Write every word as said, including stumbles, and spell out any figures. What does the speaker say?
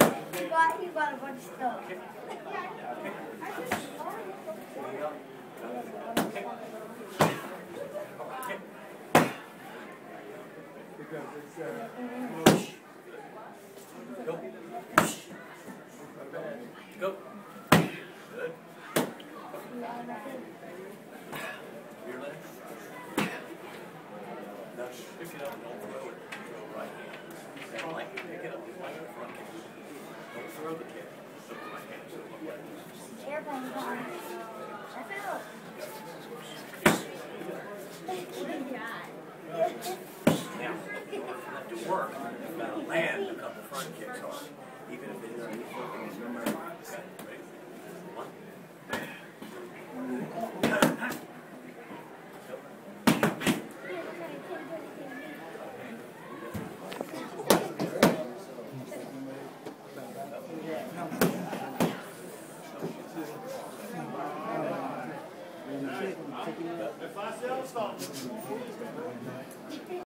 He got, he got a bunch of stuff. Go. Go. Good. Your leg. Now, if you don't, don't throw it. Throw right hand. Don't like it. Pick it up. Like the front kick. Don't throw the kick. Throw the right hand. So it looks like this. Airplane gone. I fell. Now, in order for that to work, you've got to land a couple front kicks hard. Even if they're